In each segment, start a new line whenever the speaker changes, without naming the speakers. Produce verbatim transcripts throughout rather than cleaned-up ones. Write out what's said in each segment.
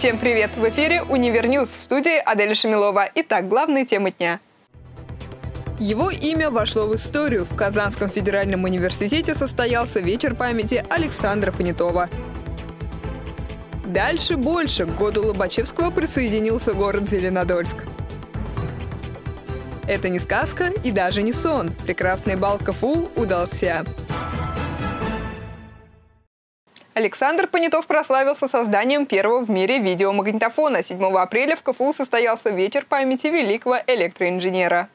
Всем привет! В эфире «Универньюз», в студии Аделя Шамилова. Итак, главные темы дня. Его имя вошло в историю. В Казанском федеральном университете состоялся вечер памяти Александра Понятова. Дальше больше. К году Лобачевского присоединился город Зеленодольск. Это не сказка и даже не сон. Прекрасный бал КФУ удался. Александр Понятов прославился созданием первого в мире видеомагнитофона. седьмого апреля в КФУ состоялся вечер памяти великого электроинженера.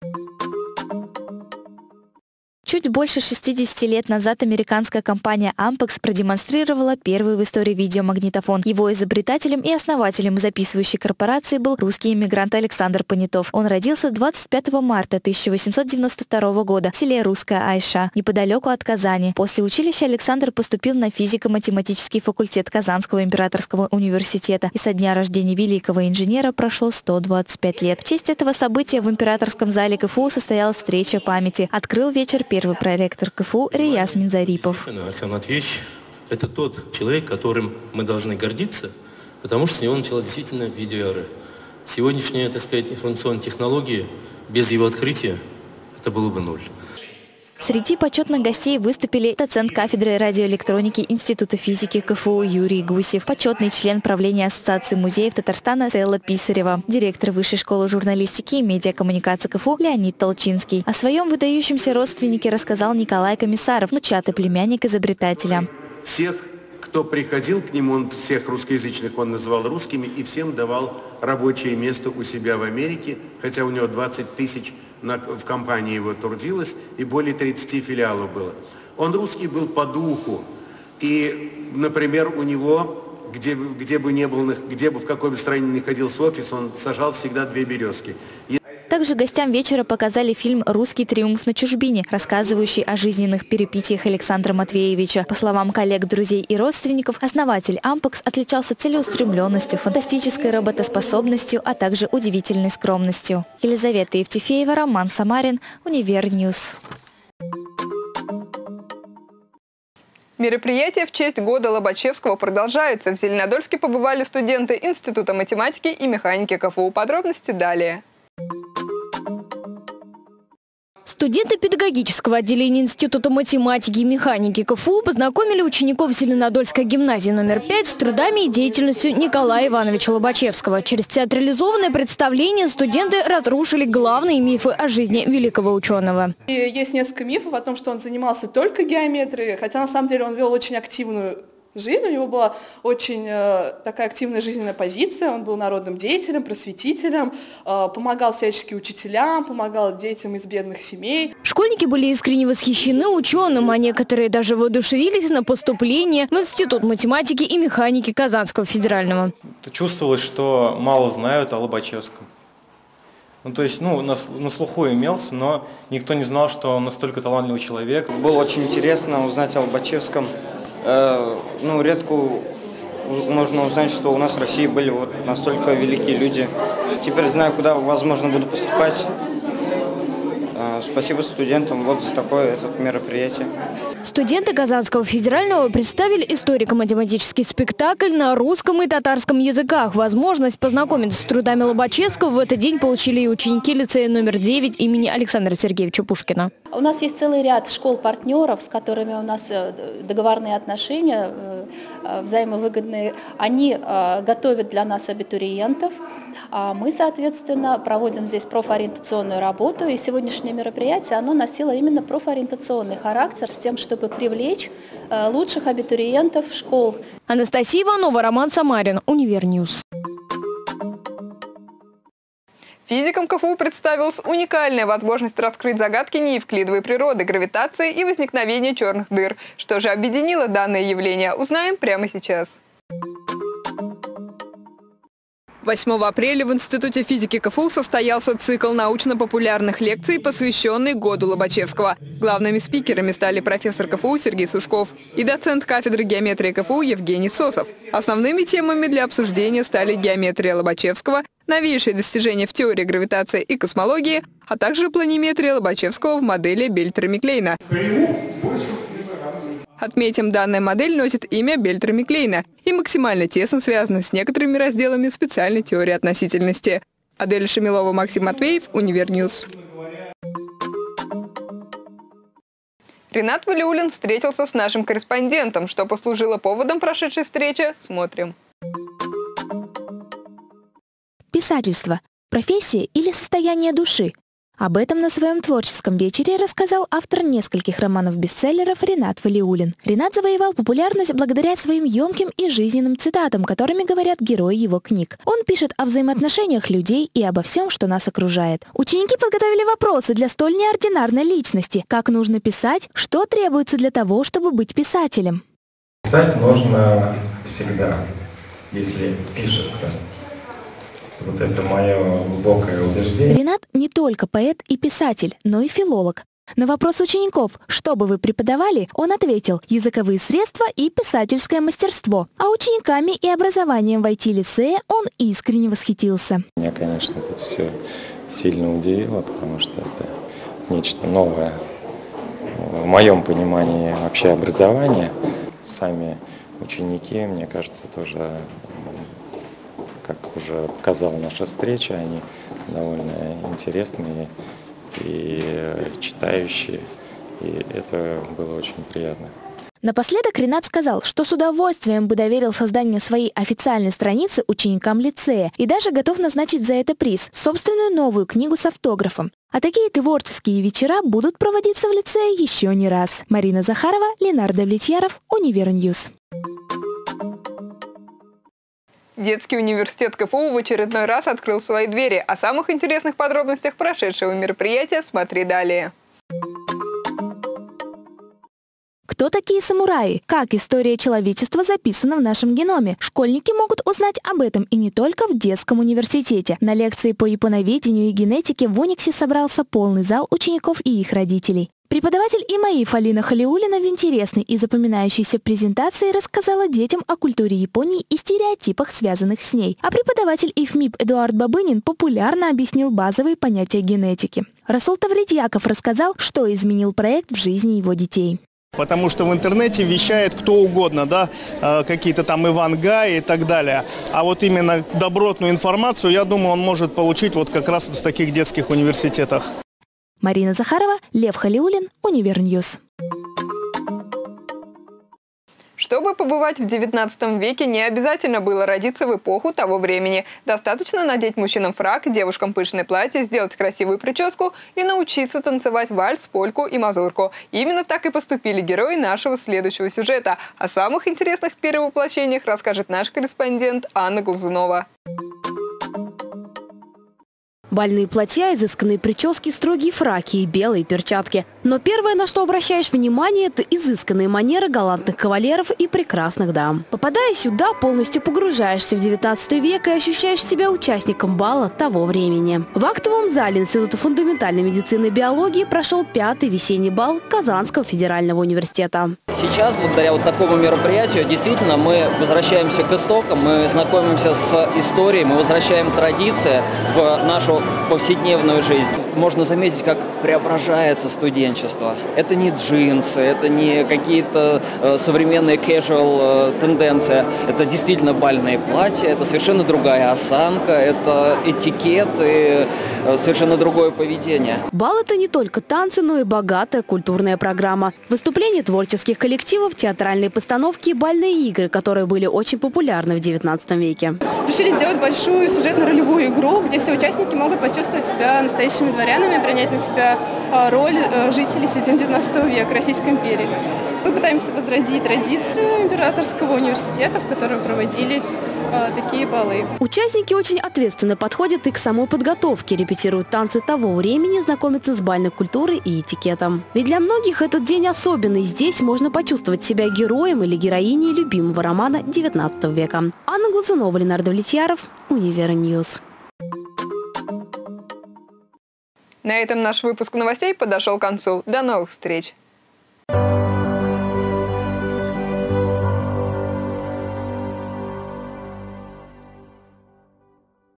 Чуть больше шестидесяти лет назад американская компания Ampex продемонстрировала первый в истории видеомагнитофон. Его изобретателем и основателем записывающей корпорации был русский иммигрант Александр Понятов. Он родился двадцать пятого марта тысяча восемьсот девяносто второго года в селе Русская Айша, неподалеку от Казани. После училища Александр поступил на физико-математический факультет Казанского императорского университета. И со дня рождения великого инженера прошло сто двадцать пять лет. В честь этого события в императорском зале КФУ состоялась встреча памяти. Открыл вечер первый проректор КФУ Рияз Минзарипов.
Артем Матвеевич – это тот человек, которым мы должны гордиться, потому что с него началась действительно видеоэра. Сегодняшние, так сказать, информационные технологии, без его открытия, это было бы ноль.
Среди почетных гостей выступили доцент кафедры радиоэлектроники Института физики КФУ Юрий Гусев, почетный член правления Ассоциации музеев Татарстана Стелла Писарева, директор Высшей школы журналистики и медиакоммуникации КФУ Леонид Толчинский. О своем выдающемся родственнике рассказал Николай Комиссаров, внучатый племянник изобретателя.
Всех, кто приходил к нему, он всех русскоязычных он называл русскими и всем давал рабочее место у себя в Америке, хотя у него двадцать тысяч на, в компании его трудилось и более тридцати филиалов было. Он русский был по духу. И, например, у него, где, где бы не был, где бы в какой бы стране ни находился офис, он сажал всегда две березки.
Также гостям вечера показали фильм «Русский триумф на чужбине», рассказывающий о жизненных перипетиях Александра Матвеевича. По словам коллег, друзей и родственников, основатель Ampex отличался целеустремленностью, фантастической работоспособностью, а также удивительной скромностью. Елизавета Евтефеева, Роман Самарин, Универньюз.
Мероприятия в честь года Лобачевского продолжаются. В Зеленодольске побывали студенты Института математики и механики КФУ. Подробности далее.
Студенты педагогического отделения Института математики и механики КФУ познакомили учеников Зеленодольской гимназии номер пять с трудами и деятельностью Николая Ивановича Лобачевского. Через театрализованное представление студенты разрушили главные мифы о жизни великого ученого.
И есть несколько мифов о том, что он занимался только геометрией, хотя на самом деле он вел очень активную жизнь, у него была очень э, такая активная жизненная позиция, он был народным деятелем, просветителем, э, помогал всячески учителям, помогал детям из бедных семей.
Школьники были искренне восхищены ученым, а некоторые даже воодушевились на поступление в Институт математики и механики Казанского федерального.
Чувствовалось, что мало знают о Лобачевском. Ну, то есть, ну, на, на слуху имелся, но никто не знал, что он настолько талантливый человек.
Было очень интересно узнать о Лобачевском. Ну, редко можно узнать, что у нас в России были вот настолько великие люди. Теперь знаю, куда, возможно, буду поступать. Спасибо студентам вот за такое это мероприятие.
Студенты Казанского федерального представили историко-математический спектакль на русском и татарском языках. Возможность познакомиться с трудами Лобачевского в этот день получили и ученики лицея номер девять имени Александра Сергеевича Пушкина.
У нас есть целый ряд школ-партнеров, с которыми у нас договорные отношения, взаимовыгодные. Они готовят для нас абитуриентов. А мы, соответственно, проводим здесь профориентационную работу. И сегодняшнее мероприятие, оно носило именно профориентационный характер с тем, чтобы привлечь лучших абитуриентов школ.
Анастасия Иванова, Роман Самарин, Универньюз.
Физикам КФУ представилась уникальная возможность раскрыть загадки неевклидовой природы, гравитации и возникновения черных дыр. Что же объединило данное явление, узнаем прямо сейчас. восьмого апреля в Институте физики КФУ состоялся цикл научно-популярных лекций, посвященный году Лобачевского. Главными спикерами стали профессор КФУ Сергей Сушков и доцент кафедры геометрии КФУ Евгений Сосов. Основными темами для обсуждения стали геометрия Лобачевского, новейшие достижения в теории гравитации и космологии, а также планиметрия Лобачевского в модели Бельтера-Миклейна. Отметим, данная модель носит имя Бельтрами Клейна и максимально тесно связана с некоторыми разделами специальной теории относительности. Адель Шамилова, Максим Матвеев, Универньюз. Ринат Валиуллин встретился с нашим корреспондентом. Что послужило поводом прошедшей встречи, смотрим.
Писательство – профессия или состояние души? Об этом на своем творческом вечере рассказал автор нескольких романов-бестселлеров Ринат Валиуллин. Ринат завоевал популярность благодаря своим емким и жизненным цитатам, которыми говорят герои его книг. Он пишет о взаимоотношениях людей и обо всем, что нас окружает. Ученики подготовили вопросы для столь неординарной личности. Как нужно писать? Что требуется для того, чтобы быть писателем?
Писать нужно всегда, если пишется. Вот это мое глубокое убеждение.
Ринат не только поэт и писатель, но и филолог. На вопрос учеников, что бы вы преподавали, он ответил: языковые средства и писательское мастерство. А учениками и образованием в ай ти-лицее он искренне восхитился.
Меня, конечно, это все сильно удивило, потому что это нечто новое в моем понимании вообще образования. Сами ученики, мне кажется, тоже, как уже показала наша встреча, они довольно интересные и читающие, и это было очень приятно.
Напоследок Ринат сказал, что с удовольствием бы доверил создание своей официальной страницы ученикам лицея и даже готов назначить за это приз – собственную новую книгу с автографом. А такие творческие вечера будут проводиться в лицее еще не раз. Марина Захарова, Ленардо Влетьяров, Универньюз.
Детский университет ка эф у в очередной раз открыл свои двери. О самых интересных подробностях прошедшего мероприятия смотри далее.
Кто такие самураи? Как история человечества записана в нашем геноме? Школьники могут узнать об этом и не только в детском университете. На лекции по японоведению и генетике в Униксе собрался полный зал учеников и их родителей. Преподаватель ИМАИФ Алина Халиуллина в интересной и запоминающейся презентации рассказала детям о культуре Японии и стереотипах, связанных с ней. А преподаватель ИФМИП Эдуард Бабынин популярно объяснил базовые понятия генетики. Расул Тавридьяков рассказал, что изменил проект в жизни его детей.
Потому что в интернете вещает кто угодно, да, какие-то там Иван Гай и так далее. А вот именно добротную информацию, я думаю, он может получить вот как раз вот в таких детских университетах.
Марина Захарова, Лев Халиуллин, Универньюз.
Чтобы побывать в девятнадцатом веке, не обязательно было родиться в эпоху того времени. Достаточно надеть мужчинам фрак, девушкам пышное платье, сделать красивую прическу и научиться танцевать вальс, польку и мазурку. Именно так и поступили герои нашего следующего сюжета. О самых интересных перевоплощениях расскажет наш корреспондент Анна Глазунова.
Бальные платья, изысканные прически, строгие фраки и белые перчатки. Но первое, на что обращаешь внимание, это изысканные манеры галантных кавалеров и прекрасных дам. Попадая сюда, полностью погружаешься в девятнадцатый век и ощущаешь себя участником бала того времени. В актовом зале Института фундаментальной медицины и биологии прошел пятый весенний бал Казанского федерального университета.
Сейчас, благодаря вот такому мероприятию, действительно мы возвращаемся к истокам, мы знакомимся с историей, мы возвращаем традиции в нашу повседневную жизнь. Можно заметить, как преображается студенчество. Это не джинсы, это не какие-то э, современные casual э, тенденции. Это действительно бальные платья, это совершенно другая осанка, это этикет и э, совершенно другое поведение.
Бал – это не только танцы, но и богатая культурная программа. Выступления творческих коллективов, театральные постановки и бальные игры, которые были очень популярны в девятнадцатом веке.
Решили сделать большую сюжетно-ролевую игру, где все участники могут почувствовать себя настоящими дворянами, принять на себя роль жителей середины девятнадцатого века Российской империи. Мы пытаемся возродить традиции императорского университета, в котором проводились такие балы.
Участники очень ответственно подходят и к самой подготовке, репетируют танцы того времени, знакомятся с бальной культурой и этикетом. Ведь для многих этот день особенный. Здесь можно почувствовать себя героем или героиней любимого романа девятнадцатого века. Анна Глазунова, Ленардо Влетьяров, Универньюз.
На этом наш выпуск новостей подошел к концу. До новых встреч!